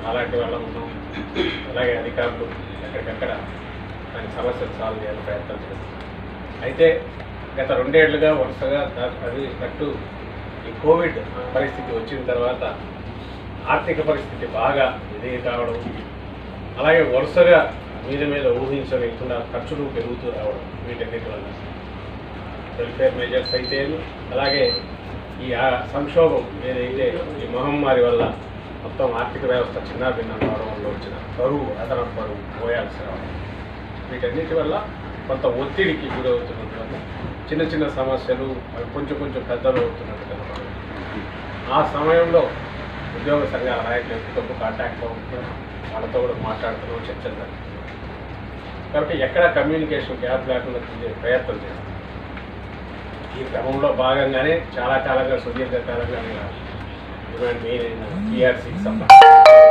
అలాంటి వాళ్ళ ఉన్నాం. అలాగే అధికారులు ఎక్కడికక్కడ దాని సమస్యలు సాల్వ్ చేయాలని ప్రయత్నం చేస్తాం. అయితే గత 2 ఏళ్లుగా వరుసగా అది కట్టు ఈ కోవిడ్ పరిస్థితి వచ్చిన తర్వాత ఆర్థిక పరిస్థితి బాగా ఇదే కావడం, అలాగే వరుసగా మీద ఊహించలేకుండా ఖర్చులు పెరుగుతూ రావడం, వీటన్నిటి వల్ల వెల్ఫేర్ మెజర్స్ అయితే, అలాగే ఈ సంక్షోభం ఏదైతే ఈ మహమ్మారి వల్ల మొత్తం ఆర్థిక వ్యవస్థ చిన్నాభిన్నం కావడం వల్ల వచ్చిన బరువు, అదనపు బరువు పోయాల్సి రావడం, వీటన్నిటి వల్ల కొంత ఒత్తిడికి గురవుతున్నందువల్ల చిన్న చిన్న సమస్యలు కొంచెం పెద్దలు అవుతున్నట్టు కనపడదు. ఆ సమయంలో ఉద్యోగ సంఘాల నాయకులు ఎక్కువ కాంటాక్ట్లో ఉంటున్నారు, వాళ్ళతో కూడా మాట్లాడుతున్నాం, చర్చలు జరుగుతున్నాం. కాబట్టి ఎక్కడ కమ్యూనికేషన్ గ్యాప్ లేకుండా ప్రయత్నం చేస్తాం. ఈ క్రమంలో భాగంగానే చాలా కాలంగా సుదీర్ఘకాలంగా డిమాండ్ మెయిన్ పిఆర్సీకి సంబంధించి,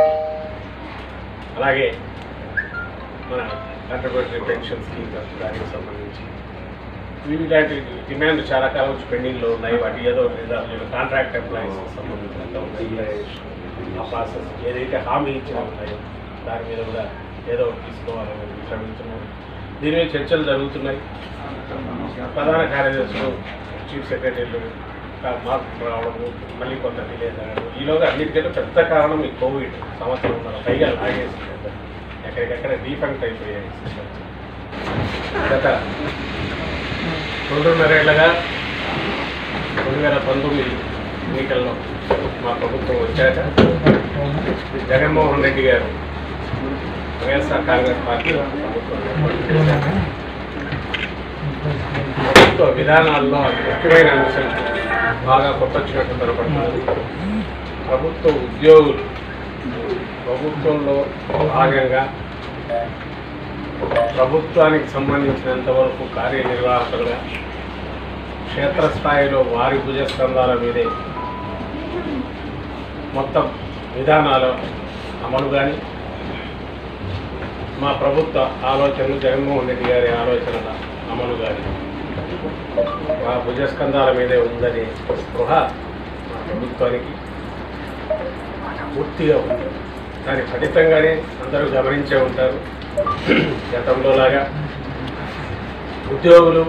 అలాగే మన కంట్రిబ్యూటరీ పెన్షన్ స్కీమ్ దానికి సంబంధించి ఇలాంటి డిమాండ్ చాలా కాలం నుంచి పెండింగ్లో ఉన్నాయి. వాటి ఏదో లేదా కాంట్రాక్ట్ ఎంప్లాయీస్కి సంబంధించినంత ఆ ప్రాసెస్ ఏదైతే హామీ ఇచ్చిన ఉన్నాయో దాని మీద కూడా ఏదో తీసుకోవాలని శ్రమిస్తున్నాం. దీని మీద చర్చలు జరుగుతున్నాయి. ప్రధాన కార్యదర్శులు, చీఫ్ సెక్రటరీలు మార్పు రావడము, మళ్ళీ కొంత డిలే జరగడం, ఈలోగా అన్నిటికంటే పెద్ద కారణం ఈ కోవిడ్ సంవత్సరం ఉన్నారు పైగా లాగేసి ఎక్కడికెక్కడ డీఫంక్ట్ అయిపోయాయి. గత 2.5 ఏళ్లుగా 2019 ఎన్నికల్లో మా ప్రభుత్వం వచ్చాక జగన్మోహన్ రెడ్డి గారు వైఎస్ఆర్ కాంగ్రెస్ పార్టీ ప్రభుత్వ విధానాల్లో ముఖ్యమైన అంశం బాగా కొట్టొచ్చినట్టు కనపడుతున్నది. ప్రభుత్వ ఉద్యోగులు ప్రభుత్వంలో భాగంగా ప్రభుత్వానికి సంబంధించినంత వరకు కార్యనిర్వాహకులుగా క్షేత్రస్థాయిలో వారి భుజస్కంధాల మీదే మొత్తం విధానాల అమలు కానీ, మా ప్రభుత్వ ఆలోచనలు, జగన్మోహన్ రెడ్డి గారి ఆలోచనల అమలు కానీ ఆ భుజస్కంధాల మీదే ఉందనే స్పృహ మా ప్రభుత్వానికి పూర్తిగా ఉంది. దాని ఫలితంగానే అందరూ గమనించే ఉంటారు. గతంలో లాగా ఉద్యోగులు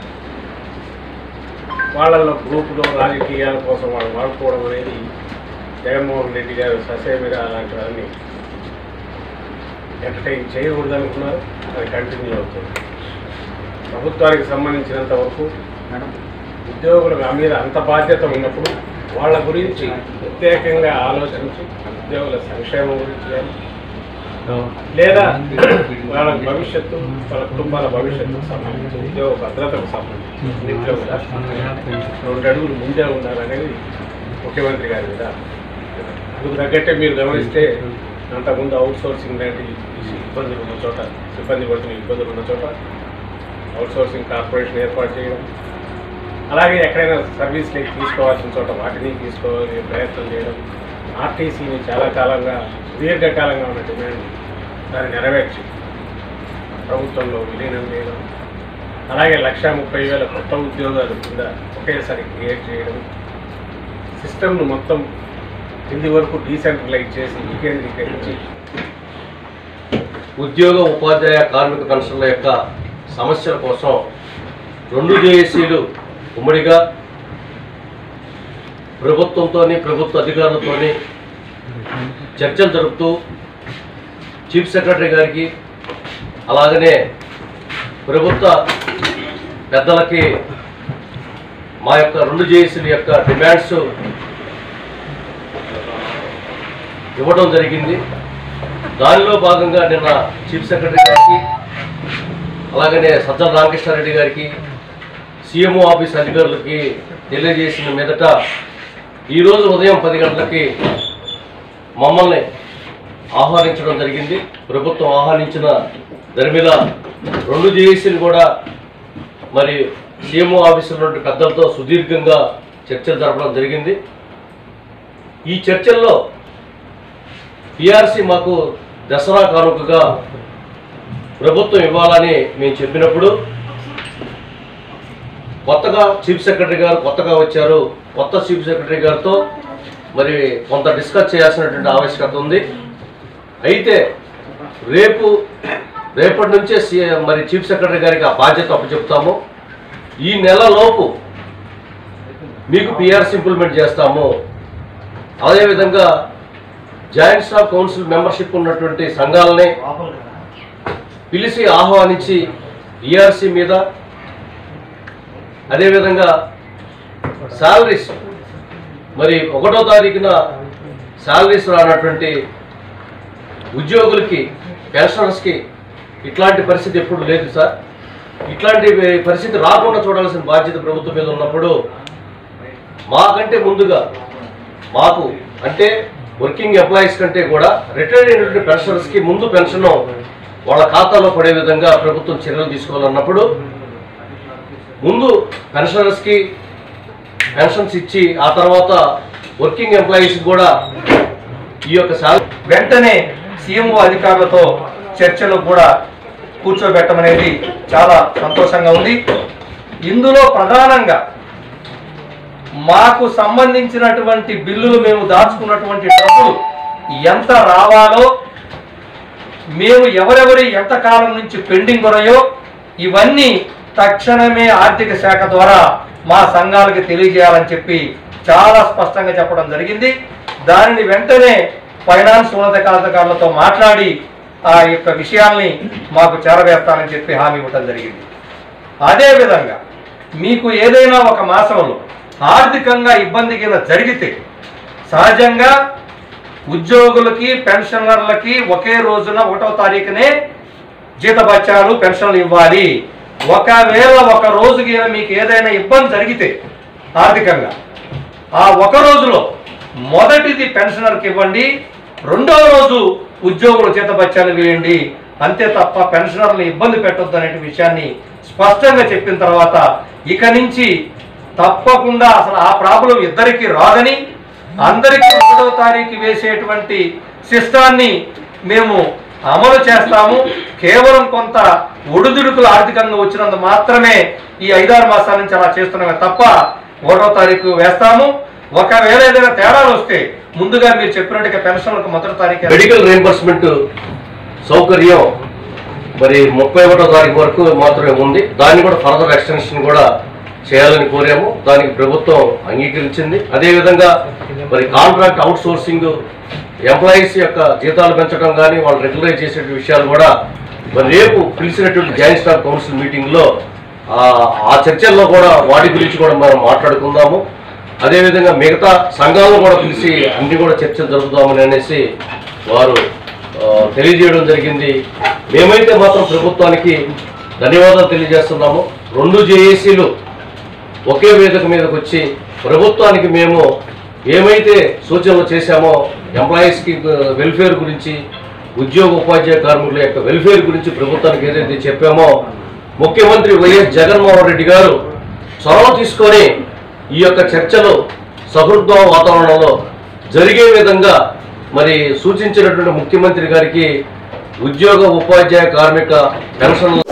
వాళ్ళల్లో గ్రూపులో రాజకీయాల కోసం వాళ్ళు వాడుకోవడం అనేది జగన్మోహన్ రెడ్డి గారు ససేమిరా అలాంటివన్నీ ఎంటర్టైన్ చేయకూడదనుకున్నారు. అది కంటిన్యూ అవుతుంది. ప్రభుత్వానికి సంబంధించినంత వరకు ఉద్యోగుల మీద అంత బాధ్యత ఉన్నప్పుడు వాళ్ళ గురించి ప్రత్యేకంగా ఆలోచించి ఉద్యోగుల సంక్షేమం గురించి కానీ, లేదా వాళ్ళ భవిష్యత్తు, వాళ్ళ కుటుంబాల భవిష్యత్తుకు సంబంధించి, ఉద్యోగ భద్రతకు సంబంధించి నిత్యం 2 అడుగులు ముందే ఉండాలనేది ముఖ్యమంత్రి గారి విధానం. అందుకు తగ్గట్టే మీరు గమనిస్తే అంతకుముందు అవుట్సోర్సింగ్ లాంటి ఇబ్బందులు ఉన్న చోట, సిబ్బంది పడుతున్న ఇబ్బందులు ఉన్న చోట అవుట్సోర్సింగ్ కార్పొరేషన్ ఏర్పాటు చేయడం, అలాగే ఎక్కడైనా సర్వీస్కి తీసుకోవాల్సిన చోట వాటిని తీసుకోవాలని ప్రయత్నం చేయడం, ఆర్టీసీని చాలా కాలంగా దీర్ఘకాలంగా ఉన్న డిమాండ్ దాన్ని నెరవేర్చి ప్రభుత్వంలో విలీనం చేయడం, అలాగే 1,30,000 కొత్త ఉద్యోగాలు కింద ఒకేసారి క్రియేట్ చేయడం, సిస్టమ్ను మొత్తం కింది వరకు డీసెంట్రలైజ్ చేసి వికేంద్రీకరించి ఉద్యోగ ఉపాధ్యాయ కార్మిక పెన్షన్ల యొక్క సమస్యల కోసం 2 జేఏసీలు ఉమ్మడిగా ప్రభుత్వంతో, ప్రభుత్వ అధికారులతో చర్చలు జరుపుతూ చీఫ్ సెక్రటరీ గారికి అలాగనే ప్రభుత్వ పెద్దలకి మా యొక్క 2 జేఏసీల యొక్క డిమాండ్స్ ఇవ్వడం జరిగింది. దానిలో భాగంగా నిన్న చీఫ్ సెక్రటరీ గారికి అలాగనే సజ్జల రామకృష్ణారెడ్డి గారికి సీఎంఓ ఆఫీస్ అధికారులకి తెలియజేసిన మీదట ఈరోజు ఉదయం 10 గంటలకి మమ్మల్ని ఆహ్వానించడం జరిగింది. ప్రభుత్వం ఆహ్వానించిన దరిమిలా 2 జేఏసీలు కూడా మరి సీఎంఓ ఆఫీసులో నుండి పెద్దలతో సుదీర్ఘంగా చర్చలు జరపడం జరిగింది. ఈ చర్చల్లో పిఆర్సీ మాకు దసరా కానుకగా ప్రభుత్వం ఇవ్వాలని మేము చెప్పినప్పుడు కొత్తగా చీఫ్ సెక్రటరీ గారు కొత్తగా వచ్చారు. కొత్త చీఫ్ సెక్రటరీ గారితో మరి కొంత డిస్కస్ చేయాల్సినటువంటి ఆవశ్యకత ఉంది. అయితే రేపటి నుంచే మరి చీఫ్ సెక్రటరీ గారికి ఆ బాధ్యత అప్పచెప్తాము. ఈ నెలలోపు మీకు పిఆర్సీ ఇంప్లిమెంట్ చేస్తాము. అదేవిధంగా జాయింట్ స్టాఫ్ కౌన్సిల్ మెంబర్షిప్ ఉన్నటువంటి సంఘాలని పిలిచి ఆహ్వానించి ఈఆర్సీ మీద, అదేవిధంగా శాలరీస్ మరి 1వ తారీఖున శాలరీస్ రానటువంటి ఉద్యోగులకి, పెన్షనర్స్కి ఇట్లాంటి పరిస్థితి ఎప్పుడు లేదు సార్. ఇట్లాంటి పరిస్థితి రాకుండా చూడాల్సిన బాధ్యత ప్రభుత్వం మీద ఉన్నప్పుడు మాకంటే ముందుగా మాకు అంటే వర్కింగ్ ఎంప్లాయీస్ కంటే కూడా రిటైర్డ్ అయినటువంటి పెన్షనర్స్కి ముందు పెన్షన్ వాళ్ళ ఖాతాలో పడే విధంగా ప్రభుత్వం చర్యలు తీసుకోవాలన్నప్పుడు ముందు పెన్షనర్స్కి పెన్షన్స్ ఇచ్చి ఆ తర్వాత వర్కింగ్ ఎంప్లాయీస్ కూడా ఈ యొక్క వెంటనే సీఎంఓ అధికారులతో చర్చలు కూడా కూర్చోబెట్టమనేది చాలా సంతోషంగా ఉంది. ఇందులో ప్రధానంగా మాకు సంబంధించినటువంటి బిల్లులు, మేము దాచుకున్నటువంటి డబ్బులు ఎంత రావాలో, మేము ఎవరెవరి ఎంత కాలం నుంచి పెండింగ్ ఉన్నాయో ఇవన్నీ తక్షణమే ఆర్థిక శాఖ ద్వారా మా సంఘాలకు తెలియజేయాలని చెప్పి చాలా స్పష్టంగా చెప్పడం జరిగింది. దానిని వెంటనే ఫైనాన్స్ ఉన్నతాధికారులతో మాట్లాడి ఆ యొక్క విషయాల్ని మాకు చేరవేస్తానని చెప్పి హామీ ఇవ్వడం జరిగింది. అదేవిధంగా మీకు ఏదైనా ఒక మాసంలో ఆర్థికంగా ఇబ్బంది కింద జరిగితే సహజంగా ఉద్యోగులకి, పెన్షనర్లకి ఒకే రోజున 1వ తారీఖునే జీతభత్యాలు, పెన్షన్లు ఇవ్వాలి. ఒకవేళ ఒక రోజుకి మీకు ఏదైనా ఇబ్బంది జరిగితే ఆర్థికంగా ఆ ఒక రోజులో మొదటిది పెన్షనర్కి ఇవ్వండి, 2వ రోజు ఉద్యోగుల జీతభత్యాలు వేయండి. అంతే తప్ప పెన్షనర్లు ఇబ్బంది పెట్టొద్దు అనే విషయాన్ని స్పష్టంగా చెప్పిన తర్వాత ఇక నుంచి తప్పకుండా అసలు ఆ ప్రాబ్లం ఇద్దరికి రాదని, అందరికీ 1వ తారీఖు వేసేటువంటి సిస్టాన్ని మేము అమలు చేస్తాము. కేవలం కొంత ఒడిదుడుకులు ఆర్థికంగా వచ్చినందు మాత్రమే ఈ 5-6 మాసాల నుంచి అలా చేస్తున్నామే తప్ప 1వ తారీఖు వేస్తాము. ఒకవేళ ఏదైనా తేడాలు వస్తే ముందుగా మీరు చెప్పినట్టుగా పెన్షన్లకు 1వ తారీఖు మెడికల్ రీయింబర్స్మెంట్ సౌకర్యం మరి 31వ తారీఖు వరకు మాత్రమే ఉంది. దాన్ని కూడా ఫర్దర్ ఎక్స్టెన్షన్ కూడా చేయాలని కోరాము. దానికి ప్రభుత్వం అంగీకరించింది. అదేవిధంగా మరి కాంట్రాక్ట్ అవుట్ సోర్సింగ్ ఎంప్లాయీస్ యొక్క జీతాలు పెంచడం కానీ వాళ్ళు రెగ్యులరైజ్ చేసే విషయాలు కూడా మరి రేపు పిలిచినటువంటి జాయింట్ స్టాఫ్ కౌన్సిల్ మీటింగ్లో ఆ చర్చల్లో కూడా వాటి గురించి కూడా మనం మాట్లాడుకుందాము. అదేవిధంగా మిగతా సంఘాలను కూడా పిలిచి అన్ని కూడా చర్చలు జరుపుదామని అనేసి వారు తెలియజేయడం జరిగింది. మేమైతే మాత్రం ప్రభుత్వానికి ధన్యవాదాలు తెలియజేస్తున్నాము. 2 జేఏసీలు ఒకే వేదిక మీదకి వచ్చి ప్రభుత్వానికి మేము ఏమైతే సూచనలు చేశామో ఎంప్లాయీస్కి వెల్ఫేర్ గురించి, ఉద్యోగ ఉపాధ్యాయ కార్మికుల యొక్క వెల్ఫేర్ గురించి ప్రభుత్వానికి ఏదైతే చెప్పామో ముఖ్యమంత్రి వైఎస్ జగన్మోహన్ రెడ్డి గారు చొరవ తీసుకొని ఈ యొక్క చర్చలు సహృద్భావ వాతావరణంలో జరిగే విధంగా మరి సూచించినటువంటి ముఖ్యమంత్రి గారికి ఉద్యోగ ఉపాధ్యాయ కార్మిక పెన్షన్